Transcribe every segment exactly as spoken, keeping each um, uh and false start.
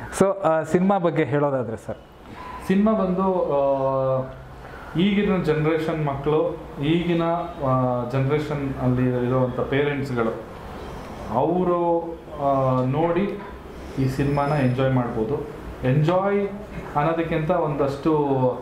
So cinema ಬಗ್ಗೆ ಹೇಳೋದಾದರೆ sir, cinema ಬಂದು ಈಗಿನ ಜನ್ರೇಷನ್ ಮಕ್ಕಳು, ಈಗಿನ ಜನ್ರೇಷನ್ ಅಲ್ಲಿ ಇರುವಂಥ ಪೇರೆಂಟ್ಸ್ಗಳು ಅವರು ನೋಡಿ ಈ ಸಿನಿಮಾನ ಎಂಜಾಯ್ ಮಾಡ್ಬೋದು. ಎಂಜಾಯ್ ಅನ್ನೋದಕ್ಕಿಂತ ಒಂದಷ್ಟು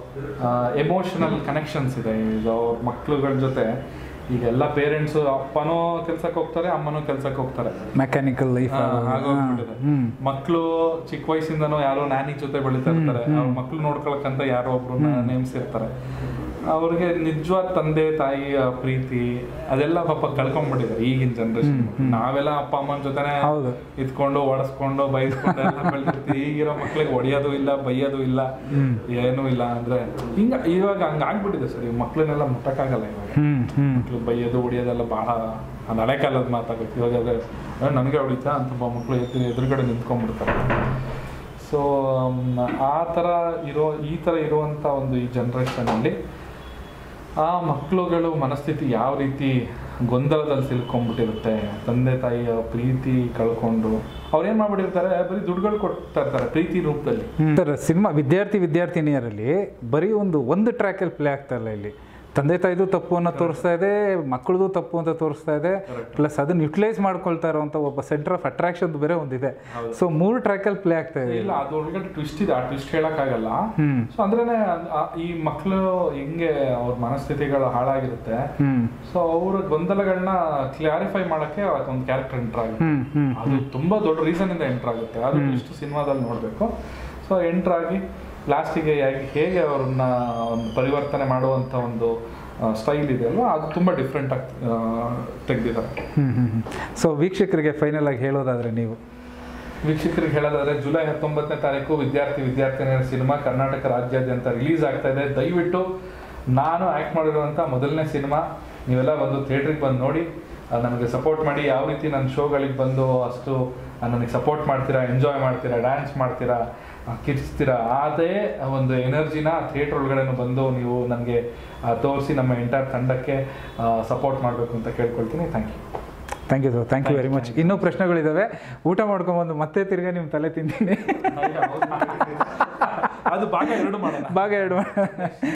ಎಮೋಷನಲ್ ಕನೆಕ್ಷನ್ಸ್ ಇದೆ ಈಗ ಅವ್ರ ಮಕ್ಳುಗಳ ಜೊತೆ. ಈಗ ಎಲ್ಲ ಪೇರೆಂಟ್ಸು ಅಪ್ಪನೂ ಕೆಲ್ಸಕ್ಕೆ ಹೋಗ್ತಾರೆ, ಅಮ್ಮನೂ ಕೆಲ್ಸಕ್ಕೆ ಹೋಗ್ತಾರೆ, ಮೆಕ್ಯಾನಿಕಲ್ ಲೈಫ್ ಆಗೋಗ್ಬಿಟ್ಟಿದೆ. ಮಕ್ಕಳು ಚಿಕ್ಕ ವಯಸ್ಸಿಂದನೂ ಯಾರೋ ನ್ಯಾನಿ ಜೊತೆ ಬೆಳೀತಾ ಇರ್ತಾರೆ, ಅವ್ರ ಮಕ್ಳು ನೋಡ್ಕೊಳಕ್ಕಂತ ಯಾರೋ ಒಬ್ರು ನೇಮಿಸಿರ್ತಾರೆ. ಅವ್ರಿಗೆ ನಿಜವಾದ ತಂದೆ ತಾಯಿಯ ಪ್ರೀತಿ ಅದೆಲ್ಲ ಪಾಪ ಕಳ್ಕೊಂಡ್ಬಿಟ್ಟಿದ್ದಾರೆ ಈಗಿನ ಜನ್ರೇಷನ್. ನಾವೆಲ್ಲ ಅಪ್ಪ ಅಮ್ಮನ ಜೊತೆನೆ ಇದ್ಕೊಂಡು ಒಡಿಸ್ಕೊಂಡು ಬೈಸ್ಕೊಂಡು ಎಲ್ಲ ಬೆಳೆದಿರ್ತೀವಿ. ಈಗಿರೋ ಮಕ್ಳಿಗೆ ಹೊಡಿಯೋದು ಇಲ್ಲ, ಬೈಯೋದು ಇಲ್ಲ, ಏನೂ ಇಲ್ಲ. ಅಂದ್ರೆ ಹಿಂಗ ಇವಾಗ ಹಂಗ ಆಗ್ಬಿಟ್ಟಿದೆ ಸರ್. ಈ ಮಕ್ಳನ್ನೆಲ್ಲ ಮುಟ್ಟಕ್ಕಾಗಲ್ಲ ಇವಾಗ. ಮಕ್ಳು ಬೈಯೋದು ಹೊಡಿಯೋದೆಲ್ಲ ಬಹಳ ಅದು ಹಳೆ ಕಾಲದ ಮಾತಾಗುತ್ತೆ. ಇವಾಗ ಅದೇ ನನಗೆ ಹೊಡಿತಾ ಅಂತ ಮಕ್ಳು ಎದುರು ಎದುರುಗಡೆ ನಿಂತ್ಕೊಂಡ್ಬಿಡ್ತಾರೆ. ಸೊ ಆ ಥರ ಇರೋ ಈ ಥರ ಇರುವಂಥ ಒಂದು ಈ ಜನ್ರೇಷನಲ್ಲಿ ಆ ಮಕ್ಕಳುಗಳು ಮನಸ್ಥಿತಿ ಯಾವ ರೀತಿ ಗೊಂದಲದಲ್ಲಿ ಸಿಲ್ಕೊಂಡ್ಬಿಟ್ಟಿರುತ್ತೆ. ತಂದೆ ತಾಯಿಯ ಪ್ರೀತಿ ಕಳ್ಕೊಂಡು ಅವ್ರೇನು ಮಾಡ್ಬಿಟ್ಟಿರ್ತಾರೆ, ಬರೀ ದುಡ್ಡುಗಳು ಕೊಡ್ತಾ ಇರ್ತಾರೆ ಪ್ರೀತಿ ರೂಪದಲ್ಲಿ. ಸರ್, ಸಿನಿಮಾ ವಿದ್ಯಾರ್ಥಿ ವಿದ್ಯಾರ್ಥಿನಿಯರಲ್ಲಿ ಬರೀ ಒಂದು ಒಂದು ಟ್ರ್ಯಾಕಲ್ಲಿ ಪ್ಲೇ ಆಗ್ತಾ ಇಲ್ಲ. ಇಲ್ಲಿ ತಂದೆ ತಾಯಿದು ತಪ್ಪು ಅನ್ನೋ ತೋರಿಸ್ತಾ ಇದೆ, ಮಕ್ಕಳದು ತಪ್ಪು ಅಂತ ತೋರಿಸ್ತಾ ಇದೆ, ಪ್ಲಸ್ ಅದನ್ನ ಯುಟಿಲೈಸ್ ಮಾಡ್ಕೊಳ್ತಾ ಇರೋಂಥ ಒಬ್ಬ ಸೆಂಟರ್ ಆಫ್ ಅಟ್ರಾಕ್ಷನ್ ಬೇರೆ ಒಂದಿದೆ. ಸೊ ಮೂರು ಟ್ರ್ಯಾಕಲ್ಲಿ ಪ್ಲೇ ಆಗ್ತಾ ಇದೆ. ಇಲ್ಲ, ಅದು ಒಳಗಡೆ ಟ್ವಿಸ್ಟ್ ಇದೆ, ಆ ಟ್ವಿಸ್ಟ್ ಹೇಳಕ್ಕಾಗಲ್ಲ. ಸೊ ಅಂದ್ರೇನೆ ಈ ಮಕ್ಕಳು ಹೆಂಗೆ ಅವ್ರ ಮನಸ್ಥಿತಿಗಳು ಹಾಳಾಗಿರುತ್ತೆ. ಸೊ ಅವ್ರ ಗೊಂದಲಗಳನ್ನ ಕ್ಲಾರಿಫೈ ಮಾಡಕ್ಕೆ ಒಂದು ಕ್ಯಾರೆಕ್ಟರ್ ಎಂಟರ್ ಆಗುತ್ತೆ. ಅದು ತುಂಬಾ ದೊಡ್ಡ ರೀಸನ್ ಇಂದ ಎಂಟರ್ ಆಗುತ್ತೆ. ಅದು ಟ್ವಿಸ್ಟ್ ಸಿನಿಮಾದಲ್ಲಿ ನೋಡ್ಬೇಕು. ಸೊ ಎಂಟರ್ ಆಗಿ ಲಾಸ್ಟಿಗೆ ಹೇಗೆ ಅವ್ರನ್ನ ಒಂದು ಪರಿವರ್ತನೆ ಮಾಡುವಂಥ ಒಂದು ಸ್ಟೈಲ್ ಇದೆ ಅಲ್ವಾ, ಅದು ತುಂಬ ಡಿಫ್ರೆಂಟ್ ಆಗಿ ತೆಗೆದಿದ್ದಾರೆ. ಸೊ ವೀಕ್ಷಕರಿಗೆ ಫೈನಲ್ ಆಗಿ ಹೇಳೋದಾದರೆ, ನೀವು ವೀಕ್ಷಕರಿಗೆ ಹೇಳೋದಾದರೆ, ಜುಲೈ ಹತ್ತೊಂಬತ್ತನೇ ತಾರೀಕು ವಿದ್ಯಾರ್ಥಿ ವಿದ್ಯಾರ್ಥಿನಿಯರ ಸಿನಿಮಾ ಕರ್ನಾಟಕ ರಾಜ್ಯಾದ್ಯಂತ ರಿಲೀಸ್ ಆಗ್ತಾ ಇದೆ. ದಯವಿಟ್ಟು ನಾನು ಆ್ಯಕ್ಟ್ ಮಾಡಿರುವಂಥ ಮೊದಲನೇ ಸಿನಿಮಾ, ನೀವೆಲ್ಲ ಬಂದು ಥಿಯೇಟ್ರಿಗೆ ಬಂದು ನೋಡಿ, ನನಗೆ ಸಪೋರ್ಟ್ ಮಾಡಿ. ಯಾವ ರೀತಿ ನನ್ನ ಶೋಗಳಿಗೆ ಬಂದು ಅಷ್ಟು ನನಗೆ ಸಪೋರ್ಟ್ ಮಾಡ್ತೀರಾ, ಎಂಜಾಯ್ ಮಾಡ್ತೀರಾ, ಡ್ಯಾನ್ಸ್ ಮಾಡ್ತೀರಾ, ಕಿರ್ಚ್ತೀರಾ, ಅದೇ ಒಂದು ಎನರ್ಜಿನ ಥಿಯೇಟ್ರ್ ಒಳಗಡೆನೂ ಬಂದು ನೀವು ನನಗೆ ತೋರಿಸಿ ನಮ್ಮ ಎಂಟೈರ್ ತಂಡಕ್ಕೆ ಸಪೋರ್ಟ್ ಮಾಡಬೇಕು ಅಂತ ಕೇಳ್ಕೊಳ್ತೀನಿ. Thank you thank you sir, thank you very much. ಇನ್ನೂ ಪ್ರಶ್ನೆಗಳಿದ್ದಾವೆ, ಊಟ ಮಾಡ್ಕೊಂಬಂದು ಮತ್ತೆ ತಿರ್ಗಾ ನಿಮ್ಮ ತಲೆ ತಿಂತೀನಿ. ಅದು ಭಾಗ ಎರಡು ಮಾಡೋಣ, ಭಾಗ ಎರಡು